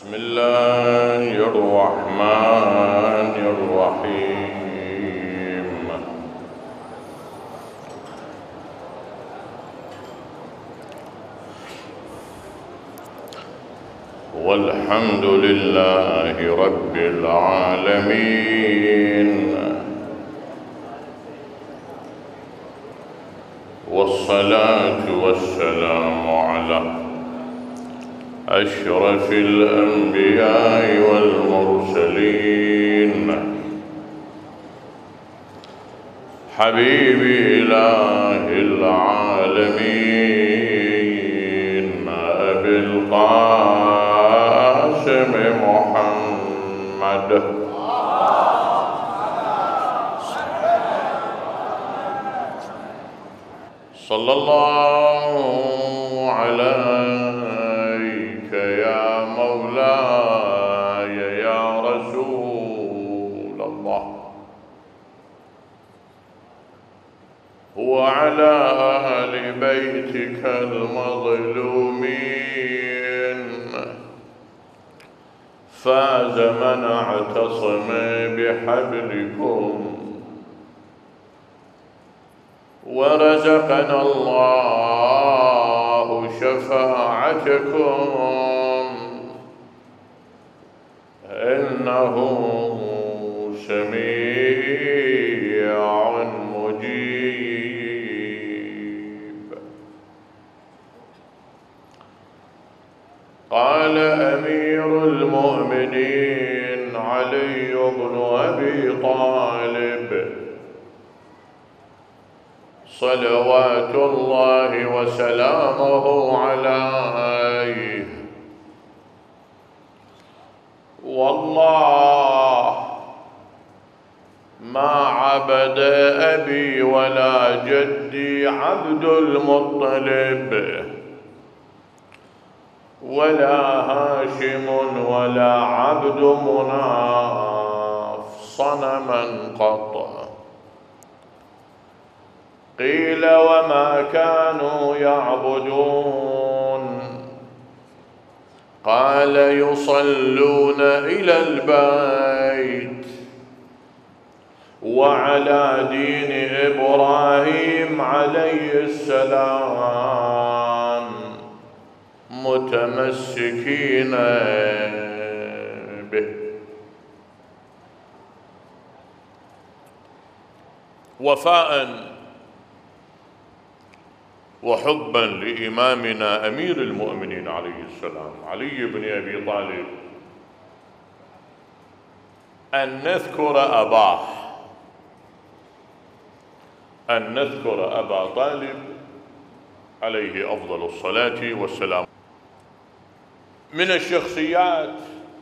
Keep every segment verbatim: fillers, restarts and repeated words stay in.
بسم الله الرحمن الرحيم. والحمد لله رب العالمين، والصلاة والسلام على أشرف الأنبياء والمرسلين، حبيب إله العالمين أبي القاسم محمد صلى الله عليك يا مولاي يا رسول الله، وعلى أهل بيتك المظلومين. فاز من اعتصم بحبلكم، ورزقنا الله شفاعتكم، إنه سميع مجيب. قال أمير المؤمنين علي بن أبي طالب صلوات الله وسلامه عليه: والله ما عبد أبي ولا جدي عبد المطلب، ولا هاشم ولا عبد مناف صنما قط. قيل وما كانوا يعبدون؟ قال يصلون إلى البيت وعلى دين إبراهيم عليه السلام، متمسكين به. وفاء وحبا لإمامنا أمير المؤمنين عليه السلام علي بن أبي طالب، أن نذكر أباه، أن نذكر أبا طالب عليه أفضل الصلاة والسلام. من الشخصيات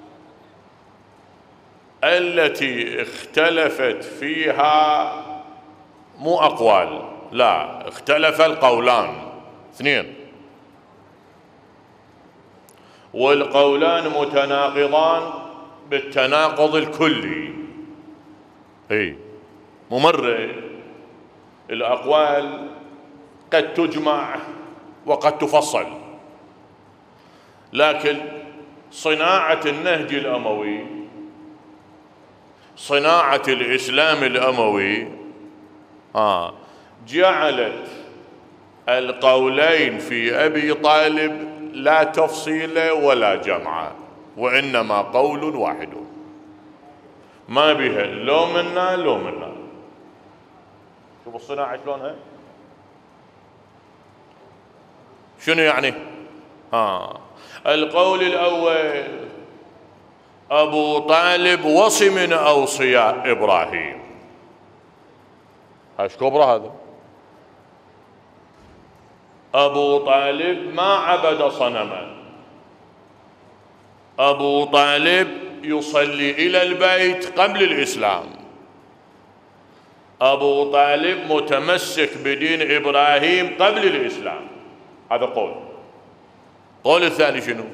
التي اختلفت فيها مو أقوال، لا، اختلف القولان اثنين، والقولان متناقضان بالتناقض الكلي. اي ممرة الأقوال قد تجمع وقد تفصل، لكن صناعة النهج الأموي، صناعة الإسلام الأموي آه جعلت القولين في أبي طالب لا تفصيل ولا جمع، وإنما قول واحد ما بها لو منا لو منا. شوف الصناعة شلونها، شنو يعني؟ ها القول الأول: أبو طالب وصي من أوصياء إبراهيم. ايش كبره هذا؟ أبو طالب ما عبد صنما، أبو طالب يصلي إلى البيت قبل الإسلام، أبو طالب متمسك بدين إبراهيم قبل الإسلام. هذا قول. قول الثاني شنو؟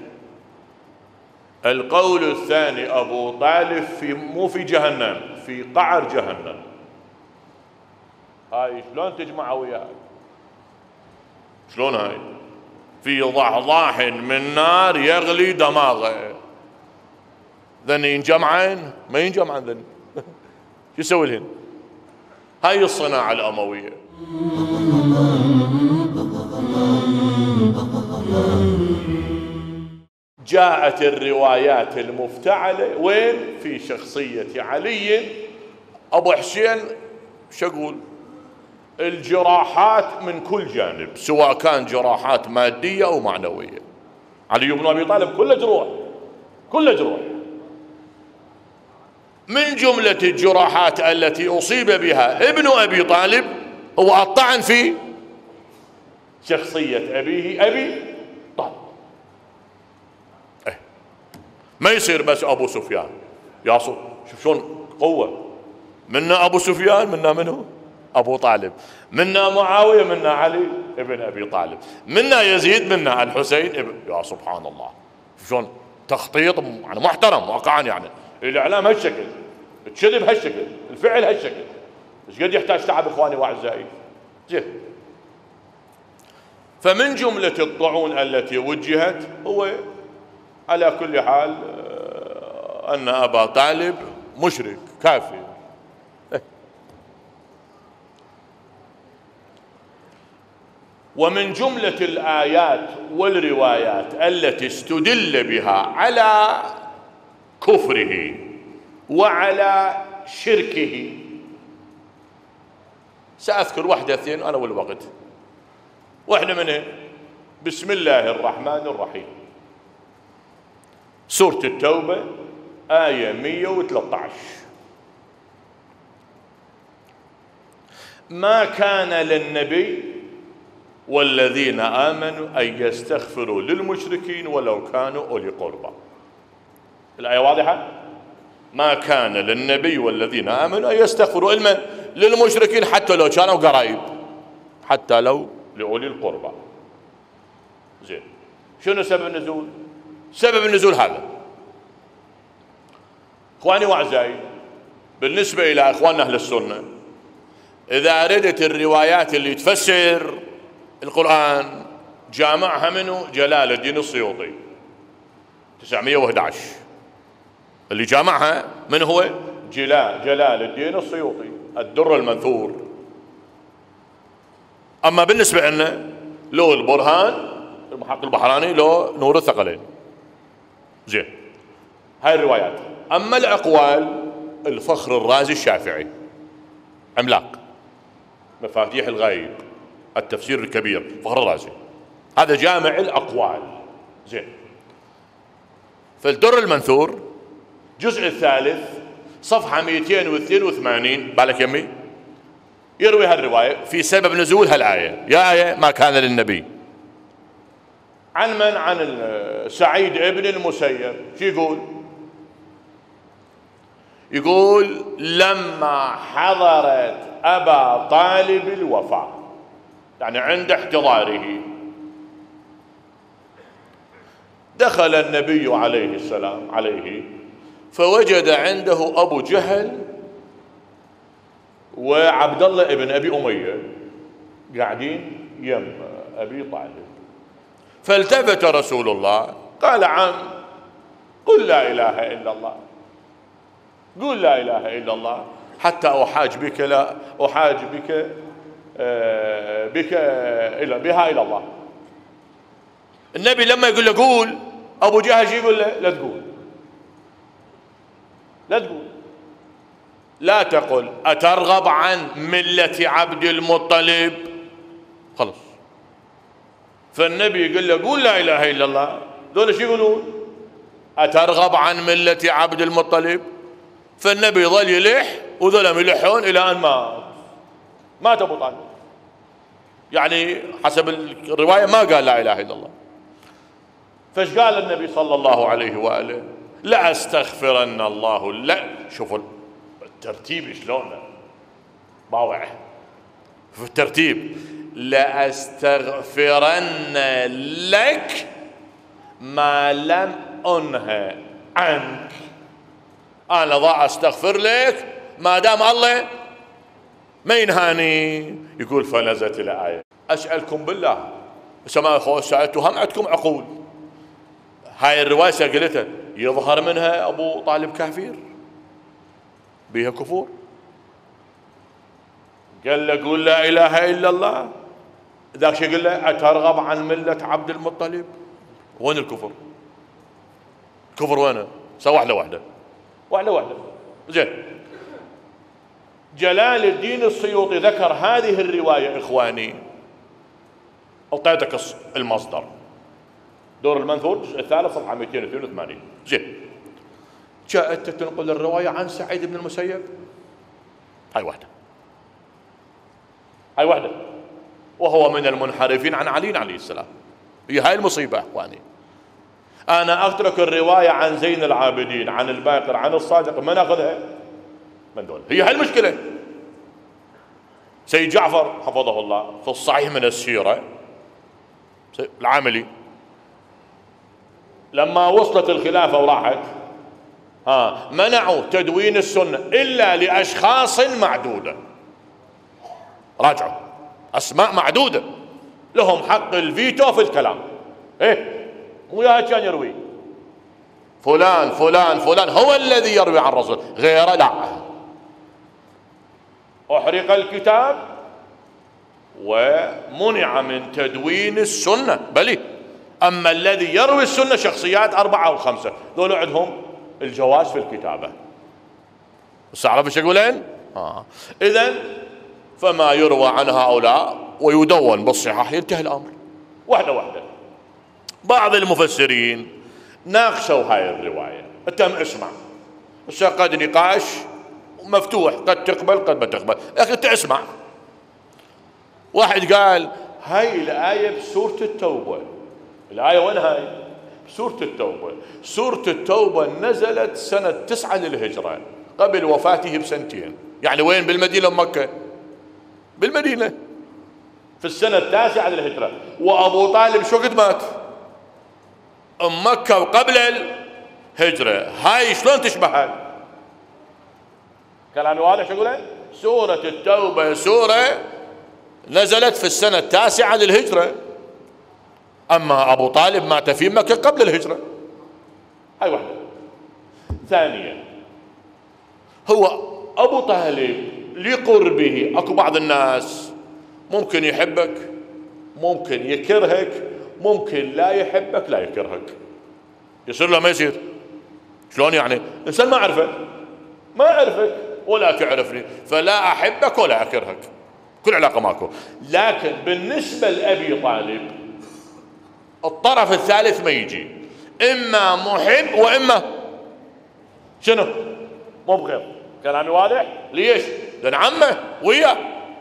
القول الثاني: أبو طالب في مو في جهنم، في قعر جهنم. هاي شلون تجمعها وياك؟ شلون هاي؟ في ضحضاح من نار يغلي دماغه. ذني ينجمعن ما ينجمعن ذني شو يسوي لهن؟ هاي الصناعة الأموية. جاءت الروايات المفتعلة وين؟ في شخصية علي. أبو حسين شو أقول؟ الجراحات من كل جانب، سواء كان جراحات مادية أو معنوية. علي بن أبي طالب كله جروح، كله جروح. من جملة الجراحات التي أصيب بها ابن أبي طالب هو الطعن في شخصية أبيه أبي طالب. إيه. ما يصير بس أبو سفيان يا صو، شوف شلون قوة. منا أبو سفيان، منا منه أبو طالب، منا معاوية، منا علي ابن أبي طالب، منا يزيد، منا الحسين ابن. يا سبحان الله، شلون تخطيط يعني محترم واقعا. يعني الإعلام هالشكل، الكذب هالشكل، الفعل هالشكل، ايش قد يحتاج تعب اخواني واعزائي. زين. فمن جملة الطعون التي وجهت هو على كل حال أن أبا طالب مشرك كافر. ومن جملة الآيات والروايات التي استدل بها على كفره وعلى شركه، سأذكر واحدة اثنين أنا والوقت. واحدة منها بسم الله الرحمن الرحيم، سورة التوبة آية مئة وثلاثة عشر: ما كان للنبي والذين آمنوا أن يستغفروا للمشركين ولو كانوا أولي قربى. الآية واضحة؟ ما كان للنبي والذين آمنوا أن يستغفروا لمن؟ للمشركين حتى لو كانوا قرايب، حتى لو لأولي القربى. زين. شنو سبب النزول؟ سبب النزول هذا اخواني واعزائي بالنسبة الى اخواننا اهل السنة، اذا اردت الروايات اللي تفسر القرآن جامعها منه جلال الدين السيوطي تسعمئة وأحد عشر، اللي جامعها من هو؟ جلال جلال الدين السيوطي الدر المنثور. اما بالنسبة لنا لو البرهان المحقق البحراني، لو نور الثقلين. زين، هاي الروايات. اما الاقوال الفخر الرازي الشافعي عملاق مفاتيح الغيب التفسير الكبير فخر الرازي، هذا جامع الاقوال. زين. فالدر المنثور الجزء الثالث صفحة مئتين واثنين وثمانين بالك يمي يروي هالرواية في سبب نزول هالآية. يا آية ما كان للنبي، عن من؟ عن سعيد ابن المسيب. شو يقول؟ يقول لما حضرت أبا طالب الوفاة، يعني عند احتضاره، دخل النبي عليه السلام عليه فوجد عنده أبو جهل وعبد الله ابن أبي أمية قاعدين يم أبي طالب. فالتفت رسول الله قال عم قل لا إله إلا الله، قل لا إله إلا الله حتى أحاج بك، لا أحاج بك آه بك إلى بها إلى الله. النبي لما يقول له قول، أبو جهل يقول له لا تقول، لا تقول، لا تقل أترغب عن ملة عبد المطلب. خلص. فالنبي يقول له قول لا إله إلا الله، دول شو يقولون؟ أترغب عن ملة عبد المطلب. فالنبي ظل يلح وذلهم يلحون إلى أن مات مات أبو طالب. يعني حسب الرواية ما قال لا إله إلا الله. فايش قال النبي صلى الله عليه وآله؟ لا أستغفرن الله. لا شوفوا الترتيب شلونه باوع في الترتيب. لأستغفرن لك ما لم أنهى عنك. أنا ضاع أستغفر لك ما دام الله ما ينهاني. يقول فنزلت الآية. أسألكم بالله سماء أخوة سألتوا هم عندكم عقول؟ هاي الرواية قلتها يظهر منها أبو طالب كافر بها كفور. قال له قول لا إله إلا الله، ذاك شو يقول له أترغب عن ملة عبد المطلب؟ وين الكفر؟ الكفر وينه؟ سوى واحدة واحدة واحدة واحدة. زين، جلال الدين السيوطي ذكر هذه الرواية إخواني، أعطيتك المصدر، دور المنثور الجزء الثالث صفحة مئتين واثنين وثمانين. زين، جاءت تنقل الرواية عن سعيد بن المسيب، هاي واحدة هاي واحدة وهو من المنحرفين عن علي عليه السلام. هي هاي المصيبة اخواني. انا اترك الرواية عن زين العابدين عن الباقر عن الصادق، ما ناخذها من دول. هي هاي المشكلة. سيد جعفر حفظه الله في الصحيح من السيرة العاملي لما وصلت الخلافة وراحت ها منعوا تدوين السنة إلا لأشخاص معدودة. راجعوا، أسماء معدودة لهم حق الفيتو في الكلام. إيه مو يا كان يروي فلان فلان فلان هو الذي يروي عن الرسول، غيره لا. أحرق الكتاب ومنع من تدوين السنة بلي. أما الذي يروي السنة شخصيات أربعة أو خمسة دول عندهم الجواز في الكتابة. بس أعرف ايش يقولين؟ آه. إذن فما يروى عن هؤلاء ويدون بالصحاح ينتهي الأمر. واحدة واحدة. بعض المفسرين ناقشوا هاي الرواية. أنت اسمع، بس قد نقاش مفتوح، قد تقبل قد ما تقبل، لكن أنت اسمع. واحد قال هاي الآية بسورة التوبة. الآية وين هاي؟ سورة التوبة. سورة التوبة نزلت سنة تسعة للهجرة قبل وفاته بسنتين. يعني وين؟ بالمدينة مكة؟ بالمدينة في السنة التاسعة للهجرة. وأبو طالب شو قد مات؟ أم مكة وقبل الهجرة. هاي شلون تشبه هاي؟ كلامي واضح؟ شو أقول؟ سورة التوبة سورة نزلت في السنة التاسعة للهجرة، أما أبو طالب مات في مكة قبل الهجرة. هاي واحدة. ثانيا، هو أبو طالب لقربه أكو بعض الناس ممكن يحبك، ممكن يكرهك، ممكن لا يحبك لا يكرهك. يصير له ما يصير؟ شلون يعني؟ إنسان ما أعرفه، ما أعرفك ولا تعرفني، فلا أحبك ولا أكرهك، كل علاقة ماكو. لكن بالنسبة لأبي طالب الطرف الثالث ما يجي، إما محب وإما شنو؟ مبغض. كلامي واضح؟ ليش؟ لأن عمه وياه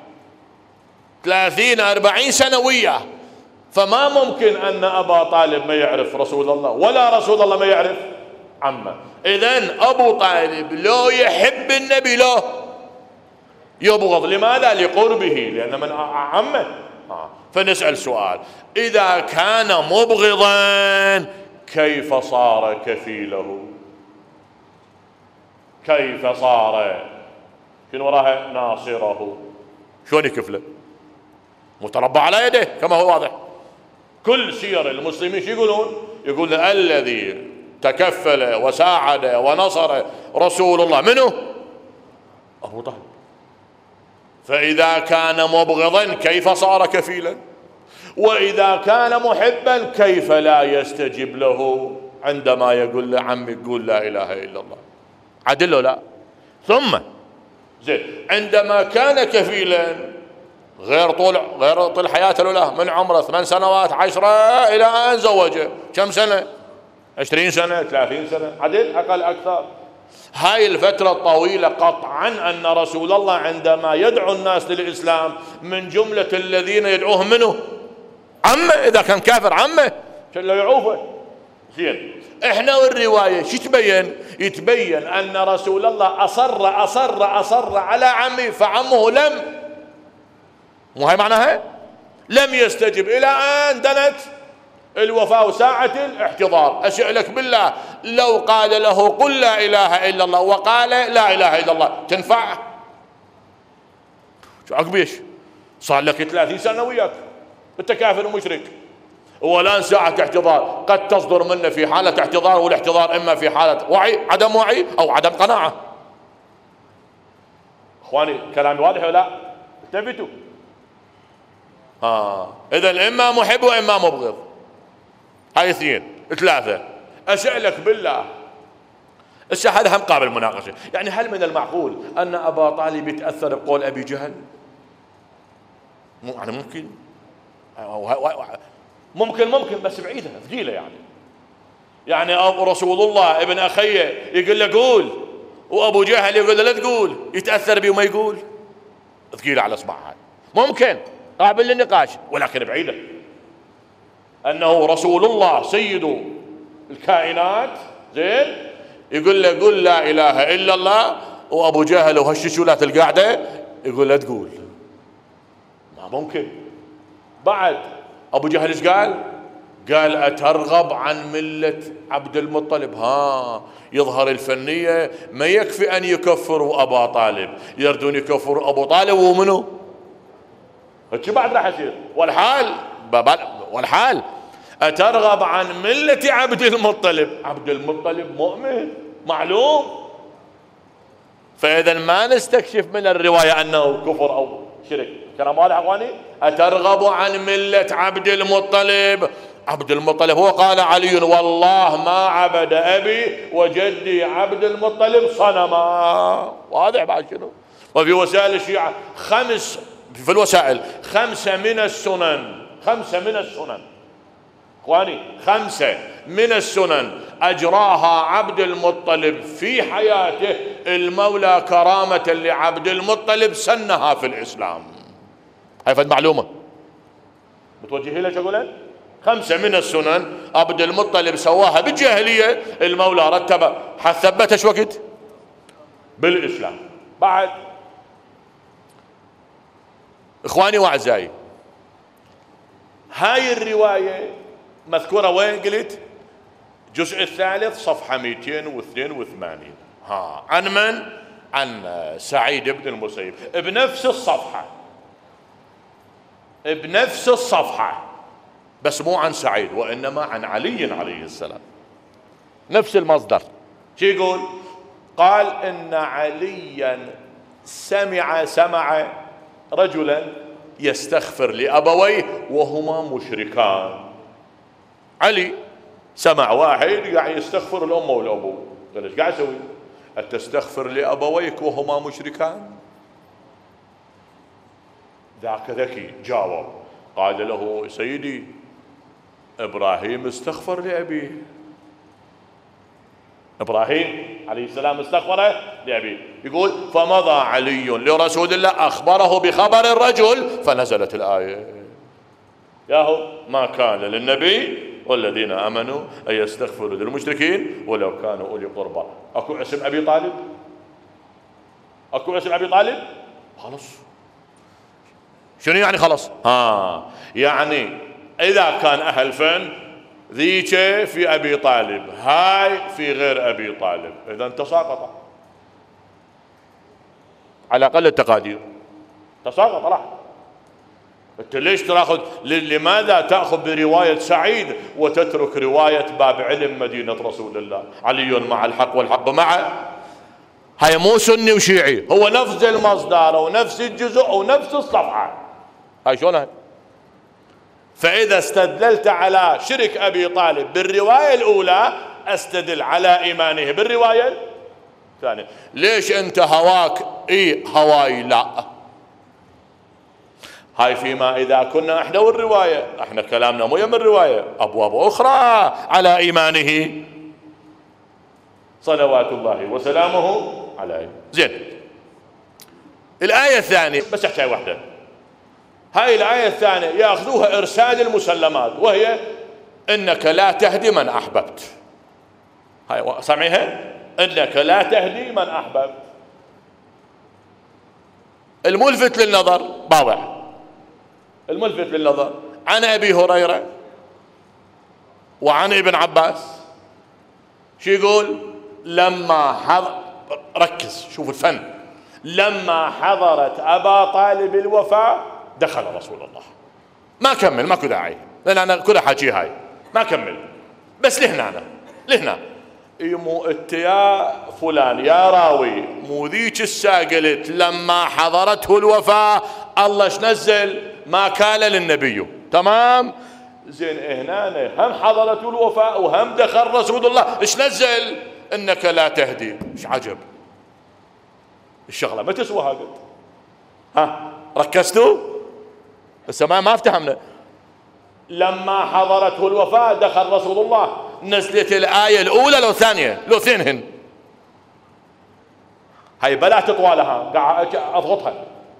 ثلاثين أربعين سنة وياه، فما ممكن أن أبا طالب ما يعرف رسول الله ولا رسول الله ما يعرف عمه. إذن أبو طالب لو يحب النبي لو يبغض. لماذا؟ لقربه، لأن من عمه. آه. فنسأل سؤال، إذا كان مبغضا كيف صار كفيله؟ كيف صار كن وراها ناصره؟ شلون يكفله؟ متربع على يده كما هو واضح. كل سير المسلمين شو يقولون؟ يقول الذي تكفل وساعد ونصر رسول الله منه أبو طالب. فإذا كان مبغضا كيف صار كفيلا؟ وإذا كان محبا كيف لا يستجيب له عندما يقول لعمي قول لا إله إلا الله؟ عدل له لا. ثم زين، عندما كان كفيلا غير طول غير طول حياته الأولى من عمره ثمان سنوات عشرة إلى أن زوجه كم سنة؟ عشرين سنة ثلاثين سنة، عدل أقل أكثر. هاي الفترة الطويلة قطعا أن رسول الله عندما يدعو الناس للإسلام من جملة الذين يدعوهم منه عمه. إذا كان كافر عمه شلو يعوفه. زين، احنا والرواية شو تبين؟ يتبين أن رسول الله أصر أصر أصر على عمه، فعمه لم، مو هاي معناها؟ لم يستجب إلى أن دنت الوفاة وساعة الاحتضار. أسألك بالله لو قال له قل لا إله إلا الله وقال لا إله إلا الله تنفع؟ شو عقب ايش؟ صار لك ثلاثين سنة وياك انت كافر ومشرك، والآن ساعة اعتذار قد تصدر منه في حالة اعتذار، والاعتذار إما في حالة وعي، عدم وعي، أو عدم قناعة. إخواني كلامي واضح ولا لا؟ التفتوا. آه. إذن إما محب وإما مبغض، هاي اثنين. ثلاثة، أسألك بالله، هسه هذا هم قابل مناقشة، يعني هل من المعقول أن أبا طالب يتأثر بقول أبي جهل؟ يعني ممكن ممكن ممكن بس بعيدة ثقيلة يعني. يعني رسول الله ابن أخيه يقول له قول، وأبو جهل يقول له لا تقول، يتأثر بي وما يقول؟ ثقيلة على إصبعها. ممكن قابل للنقاش، ولكن بعيدة. أنه رسول الله سيد الكائنات زين يقول له قل لا إله إلا الله، وأبو جهل وهالششولات القاعدة يقول لا تقول. ما ممكن. بعد أبو جهل ايش قال؟ قال أترغب عن ملة عبد المطلب. ها، يظهر الفنية ما يكفي أن يكفروا أبا طالب، يردون يكفروا أبو طالب ومنه هيك بعد راح يصير. والحال والحال أترغب عن ملة عبد المطلب. عبد المطلب مؤمن معلوم. فإذا ما نستكشف من الرواية أنه كفر أو شرك. كلام واضح أخواني؟ أترغب عن ملة عبد المطلب. عبد المطلب هو قال علي والله ما عبد أبي وجدي عبد المطلب صنما. واضح بعد شنو؟ وفي وسائل الشيعة خمس، في الوسائل خمسة من السنن، خمسة من السنن اخواني، خمسة من السنن اجراها عبد المطلب في حياته، المولى كرامة لعبد المطلب سنها في الاسلام. هاي فد معلومة متوجهين لك اقول خمسة من السنن عبد المطلب سواها بالجاهلية، المولى رتب حثبت ايش وقت؟ بالاسلام. بعد اخواني واعزائي، هاي الرواية مذكورة وين قلت؟ الجزء الثالث صفحة مئتين واثنين وثمانين. ها، عن من؟ عن سعيد بن المسيب، بنفس الصفحة، بنفس الصفحة، بس مو عن سعيد وإنما عن علي عليه السلام، نفس المصدر. شو يقول؟ قال إن عليا سمع سمع رجلا يستغفر لأبويه وهما مشركان. علي سمع واحد قاعد يستغفر الأم والأبو، قال ايش قاعد يسوي؟ أتستغفر لأبويك وهما مشركان؟ ذاك ذكي جاوب قال له سيدي إبراهيم استغفر لأبيه، إبراهيم عليه السلام استغفر لأبيه. يقول فمضى علي لرسول الله أخبره بخبر الرجل فنزلت الآية ياهو ما كان للنبي والذين آمنوا أن يستغفروا للمشركين ولو كانوا أولي قربى. أكو اسم أبي طالب؟ أكو اسم أبي طالب؟ خلص. شنو يعني خلص؟ ها، يعني إذا كان أهل فن ذيك في أبي طالب، هاي في غير أبي طالب، إذا تساقط على أقل التقادير، تساقط راح. أنت ليش تأخذ؟ لماذا تأخذ برواية سعيد وتترك رواية باب علم مدينة رسول الله؟ علي مع الحق والحق معه. هاي مو سني وشيعي، هو نفس المصدر ونفس الجزء ونفس الصفحة. هاي شلون هاي؟ فإذا استدللت على شرك أبي طالب بالرواية الأولى استدل على إيمانه بالرواية الثانية. ليش أنت هواك إيه هواي لا؟ هاي فيما إذا كنا إحنا والرواية، إحنا كلامنا مو يم الرواية، أبواب أخرى على إيمانه صلوات الله وسلامه عليه. زين، الآية الثانية بس أحكي واحدة. هاي الآية الثانية يأخذوها إرسال المسلمات، وهي إنك لا تهدي من أحببت. هاي سامعيها؟ إنك لا تهدي من أحببت. الملفت للنظر باوع، الملفت للنظر عن أبي هريرة وعن ابن عباس شو يقول؟ لما حضر، ركز شوف الفن، لما حضرت أبا طالب الوفاة دخل رسول الله. ما كمل، ماكو داعي. لأن أنا كلها حكي هاي ما أكمل، بس لهنا أنا لهنا مو أنت يا فلان يا راوي مو ذيك الساعة قلت لما حضرته الوفاة الله ايش نزل؟ ما كان للنبي، تمام؟ زين هنا هم حضرته الوفاة وهم دخل رسول الله ايش نزل؟ انك لا تهدي. ايش عجب الشغله ما تسوى هذا. ها ركزتوا؟ بس ما ما افتهمنا. لما حضرته الوفاة دخل رسول الله، نزلت الآية الأولى لو ثانية لو ثينهن، هاي بلا تطوالها قاعد أضغطها،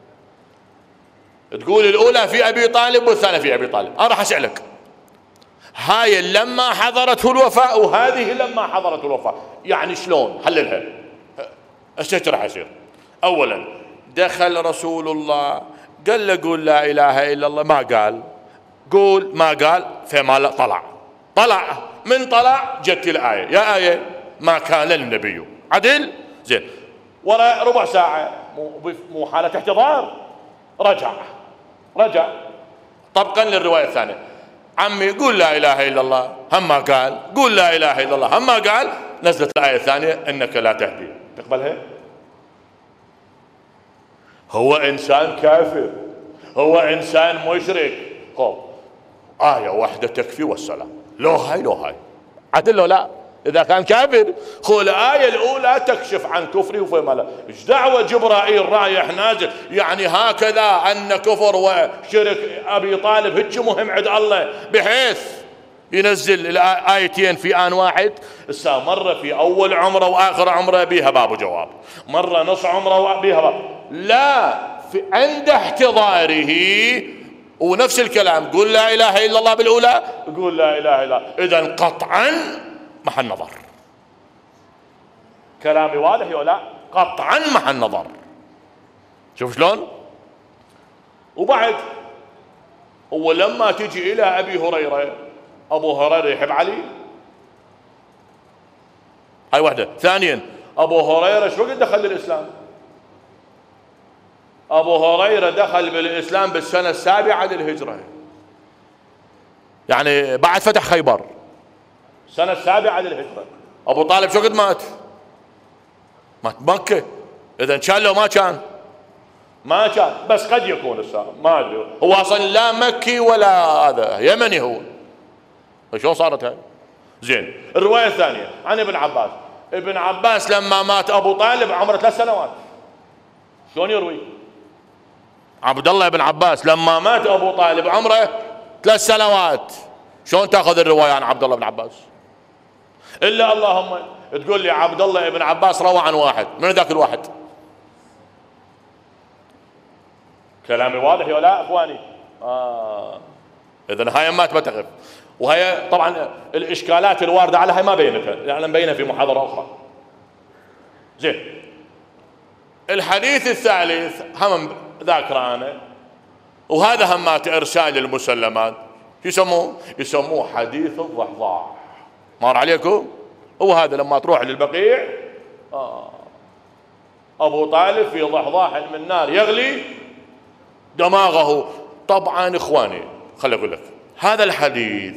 تقول الأولى في أبي طالب والثانية في أبي طالب. أنا راح أسألك هاي لما حضرته الوفاة وهذه لما حضرته الوفاة، يعني شلون؟ حللها. ايش راح يصير؟ أولا دخل رسول الله قال له قول لا إله إلا الله، ما قال قول، ما قال، فما طلع طلع من طلع جت الآية يا آية ما كان للنبي عدل. زين ورا ربع ساعة مو مو حالة احتضار، رجع رجع طبقا للرواية الثانية، عمي قول لا إله إلا الله، هم ما قال قول لا إله إلا الله، هم ما قال، نزلت الآية الثانية إنك لا تهدي. تقبلها؟ هو إنسان كافر، هو إنسان مشرك، خب آية واحدة تكفي والسلام. لو هاي لو هاي عدل لو لا، إذا كان كافر خو الآية الأولى تكشف عن كفري وفما لا، إيش دعوة جبرائيل رايح نازل يعني هكذا أن كفر وشرك أبي طالب هيك مهم عند الله بحيث ينزل الآيتين في آن واحد. الساعة مرة في أول عمره وآخر عمره بيها باب وجواب، مرة نص عمره بيها باب، لا في عند احتضاره ونفس الكلام قول لا إله إلا الله بالأولى قول لا إله إلا الله. إذن قطعا محل نظر. كلامي واضح ولا لا؟ قطعا محل نظر. شوف شلون؟ وبعد هو لما تجي إلى أبي هريرة، أبو هريرة يحب علي، هاي واحدة. ثانيا أبو هريرة شو قد دخل بالإسلام؟ أبو هريرة دخل بالإسلام بالسنة السابعة للهجرة، يعني بعد فتح خيبر، السنة السابعة للهجرة. أبو طالب شو قد مات؟ مات مكة. إذا كان لو ما كان ما كان، بس قد يكون السابق ما أدري، هو أصلا لا مكي ولا هذا يمني هو، شلون صارت هاي؟ زين الرواية الثانية عن ابن عباس، ابن عباس لما مات أبو طالب عمره ثلاث سنوات. شلون يروي؟ عبد الله بن عباس لما مات أبو طالب عمره ثلاث سنوات، شلون تأخذ الرواية عن عبد الله بن عباس؟ إلا اللهم تقول لي عبد الله بن عباس روى عن واحد، من ذاك الواحد؟ كلامي واضح ولا لا اخواني؟ آه. إذن هاي ما تقف، وهي طبعا الإشكالات الواردة على هاي ما بينتها، يعني نبينها في محاضرة أخرى. زين الحديث الثالث هم ذاكره أنا، وهذا همات إرسال المسلمات، يسموه يسموه حديث الضحضاح. مر عليكم؟ هو هذا لما تروح للبقيع آه. أبو طالب في ضحضاح من نار يغلي دماغه. طبعا إخواني خلي أقول لك هذا الحديث،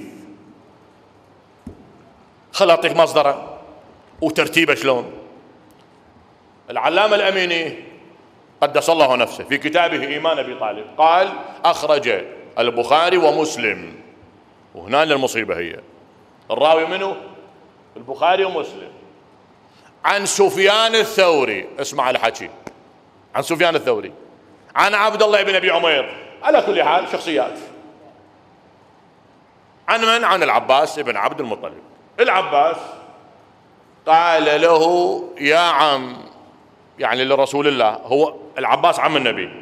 خل أعطيك مصدره وترتيبه شلون. العلامة الأميني قدس الله نفسه في كتابه إيمان أبي طالب قال أخرج البخاري ومسلم، وهنا المصيبة هي الراوي منه البخاري ومسلم، عن سفيان الثوري، اسمع الحكي، عن سفيان الثوري عن عبد الله بن أبي عمير، على كل حال شخصيات. عن من؟ عن العباس بن عبد المطلب. العباس قال له يا عم، يعني لرسول الله، هو العباس عم النبي،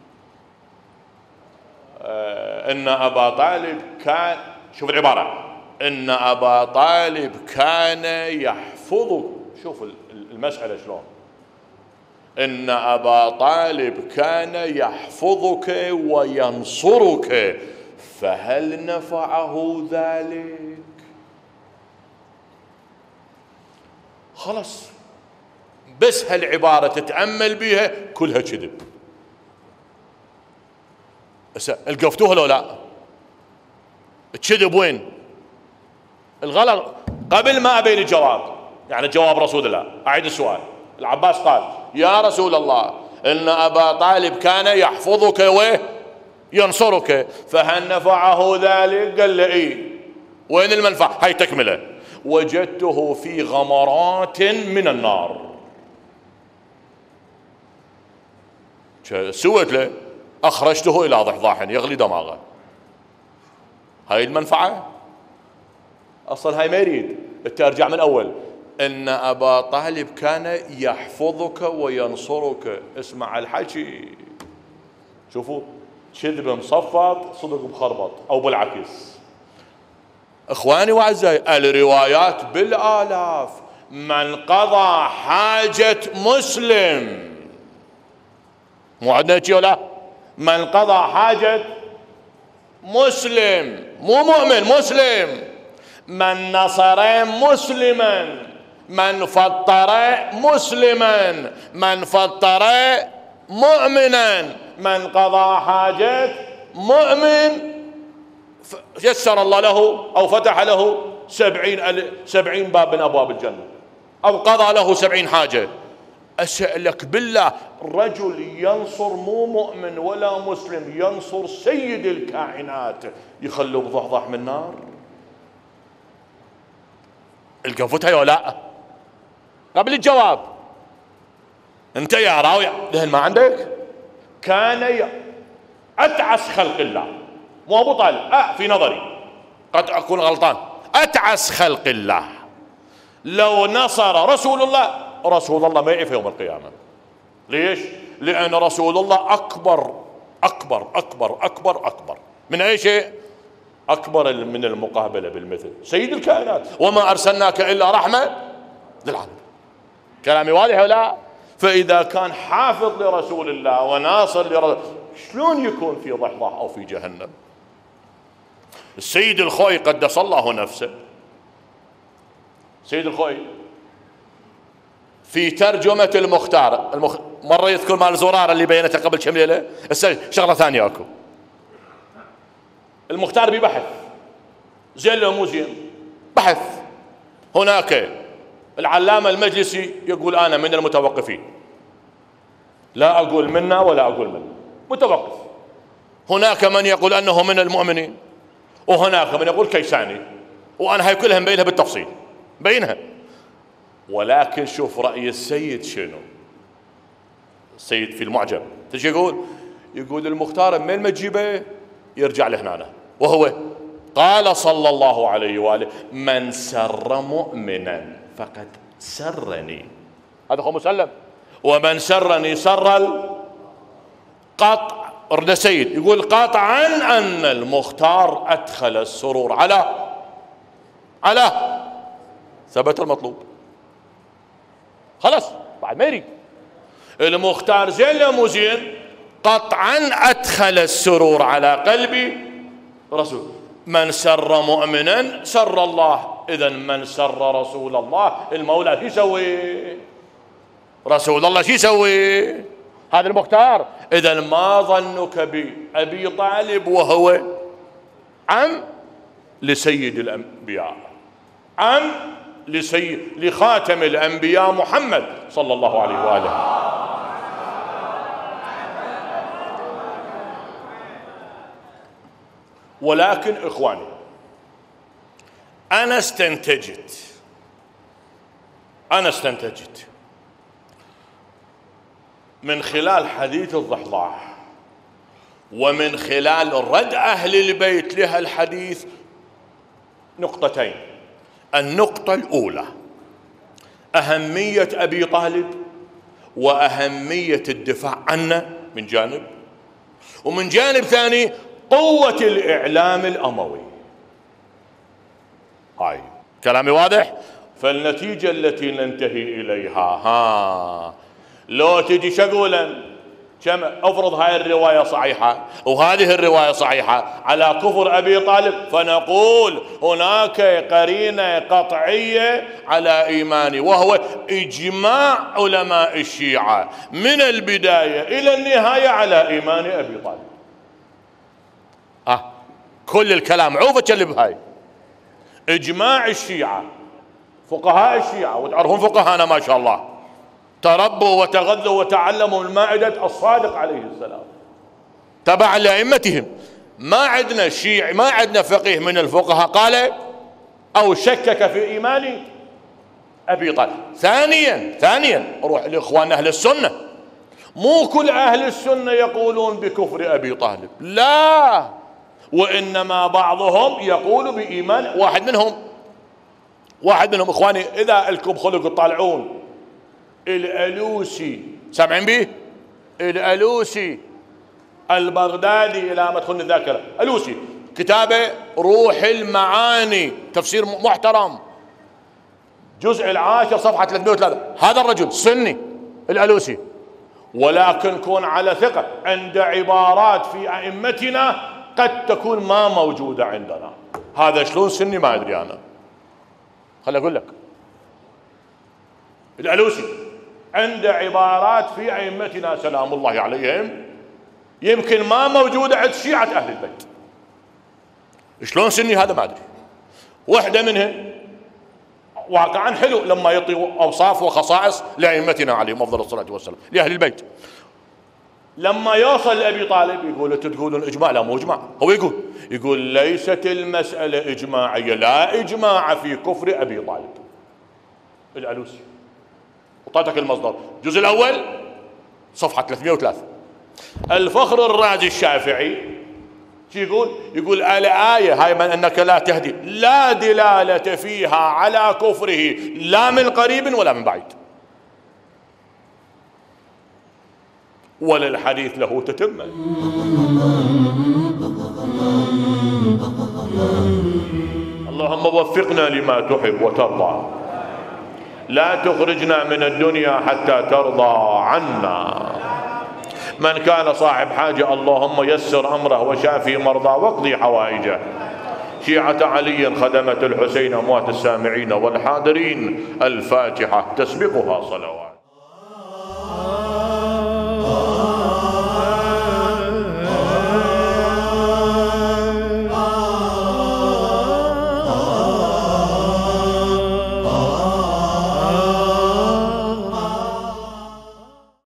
آه إن أبا طالب كان، شوف العبارة، إن أبا طالب كان يحفظك، شوف المسألة شلون، إن أبا طالب كان يحفظك وينصرك فهل نفعه ذلك؟ خلص بس هالعبارة تتأمل بها كلها كذب. القفتوها لو لا؟ الكذب وين؟ الغلط قبل ما أبين الجواب، يعني جواب رسول الله. أعيد السؤال. العباس قال يا رسول الله إن أبا طالب كان يحفظك وينصرك، فهل نفعه ذلك؟ قال له إيه. وين المنفعة؟ هاي تكملة. وجدته في غمرات من النار. سويت له؟ أخرجته إلى ضحضاح يغلي دماغه. هاي المنفعة. أصلا هاي ما يريد. ترجع من أول. إن أبا طالب كان يحفظك وينصرك. اسمع الحكي. شوفوا كذب مصفط صدق مخربط أو بالعكس. إخواني وأعزائي الروايات بالآلاف. من قضى حاجة مسلم، مو عندنا شيء ولا؟ من قضى حاجة مسلم، مو مؤمن، مسلم. من نصر مسلما، من فطر مسلما، من فطر مؤمنا، من قضى حاجة مؤمن يسر الله له أو فتح له سبعين, سبعين باب من أبواب الجنة، أو قضى له سبعين حاجة. أسألك بالله، رجل ينصر مو مؤمن ولا مسلم، ينصر سيد الكائنات، يخلوه بضحضح من نار؟ القفتها ولا لا؟ قبل الجواب انت يا راوي ذهن ما عندك. كان أتعس خلق الله، مو أبو طالب، أه في نظري قد أكون غلطان، أتعس خلق الله. لو نصر رسول الله، رسول الله ما يعرف يوم القيامة. ليش؟ لأن رسول الله أكبر أكبر أكبر أكبر أكبر من أي شيء؟ أكبر من المقابلة بالمثل، سيد الكائنات. وما أرسلناك إلا رحمة للعالمين. كلامي واضح ولا؟ فإذا كان حافظ لرسول الله وناصر لرسول، شلون يكون في ضحضاح أو في جهنم؟ السيد الخوي قدس الله نفسه، سيد الخوي في ترجمة المختار المخ... مرة يذكر مال زرارة اللي بينته قبل كم ليلة. شغلة ثانية أكو. المختار ببحث زين لو مو زين، بحث. هناك العلامة المجلسي يقول أنا من المتوقفين، لا أقول منا ولا أقول منا، متوقف. هناك من يقول أنه من المؤمنين، وهناك من يقول كيساني، وأنا هاي كلها مبينها بالتفصيل بينها. ولكن شوف رأي السيد شنو. السيد في المعجم تجي يقول يقول المختار من ما تجيبه يرجع لهنا، وهو قال صلى الله عليه وآله من سر مؤمنا فقد سرني، هذا هو مسلم. ومن سرني سر القطع. رد سيد يقول قطعا أن المختار أدخل السرور على على ثبت المطلوب. خلاص بعد ما يريد. المختار زين لا مو زين؟ قطعا أدخل السرور على قلبي رسول. من سر مؤمنا سر الله. إذا من سر رسول الله المولى شو يسوي؟ رسول الله شو يسوي؟ هذا المختار. إذا ما ظنك بأبي طالب وهو عم لسيد الأنبياء، عم لسيد لخاتم الأنبياء محمد صلى الله عليه وآله. ولكن إخواني أنا استنتجت أنا استنتجت من خلال حديث الضحضاح ومن خلال رد أهل البيت لها الحديث نقطتين. النقطة الأولى أهمية أبي طالب وأهمية الدفاع عنه من جانب، ومن جانب ثاني قوة الإعلام الأموي. هاي كلامي واضح؟ فالنتيجة التي ننتهي إليها ها لو تجي شقولا كم افرض هاي الرواية صحيحة وهذه الرواية صحيحة على كفر أبي طالب، فنقول هناك قرينة قطعية على إيماني، وهو إجماع علماء الشيعة من البداية إلى النهاية على إيمان أبي طالب. آه كل الكلام عوفة كلب هاي. إجماع الشيعة، فقهاء الشيعة، وتعرفون فقهانا ما شاء الله تربوا وتغذوا وتعلموا من مائدة الصادق عليه السلام تبعا لأئمتهم. ما عندنا شيعي، ما عندنا فقيه من الفقهاء قال أو شكك في إيمان أبي طالب. ثانيا ثانيا روح لإخوان أهل السنة، مو كل أهل السنة يقولون بكفر أبي طالب، لا، وإنما بعضهم يقول بإيمان. واحد منهم واحد منهم إخواني إذا لكم خلق تطالعون الألوسي، سامعين به؟ الألوسي البغدادي إلى ما تخن الذاكرة، ألوسي كتابه روح المعاني، تفسير محترم، جزء العاشر صفحة ثلاثمئة وثلاثة. هذا الرجل سني الألوسي، ولكن كون على ثقة عند عبارات في أئمتنا قد تكون ما موجودة عندنا. هذا شلون سني ما أدري أنا، خلي أقول لك. الألوسي عند عبارات في أئمتنا سلام الله عليهم يمكن ما موجودة عند شيعة أهل البيت. شلون سني هذا ما أدري. واحدة منهن واقعا حلو لما يعطي أوصاف وخصائص لأئمتنا عليهم أفضل الصلاة والسلام لأهل البيت. لما يوصل لأبي طالب يقول تقولون إجماع، لا مو إجماع. هو يقول يقول ليست المسألة إجماعية، لا إجماع في كفر أبي طالب. الألوسي أعطيتك المصدر، الجزء الأول صفحة ثلاثمئة وثلاثة. الفخر الرازي الشافعي يقول يقول الآية هاي من أنك لا تهدي لا دلالة فيها على كفره لا من قريب ولا من بعيد، ولا الحديث له تتمة. اللهم وفقنا لما تحب وترضى، لا تخرجنا من الدنيا حتى ترضى عنا. من كان صاحب حاجة اللهم يسر أمره وشافي مرضى واقضي حوائجه. شيعة علي خدمة الحسين أموات السامعين والحاضرين، الفاتحة تسبقها صلوات.